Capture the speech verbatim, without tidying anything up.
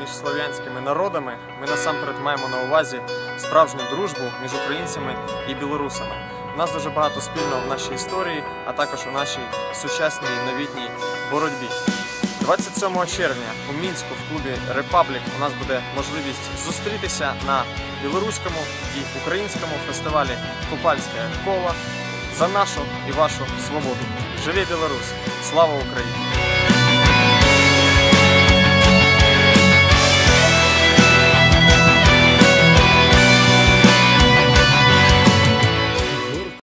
між слов'янськими народами, ми насамперед маємо на увазі справжню дружбу між українцями і білорусами. У нас дуже багато спільного в нашій історії, а також у нашій сучасній новітній боротьбі. двадцять сьомого червня у Мінську в клубі Репаблік у нас буде можливість зустрітися на білоруському і українському фестивалі «Купальське коло» за нашу і вашу свободу. Живе Білорусь! Слава Україні!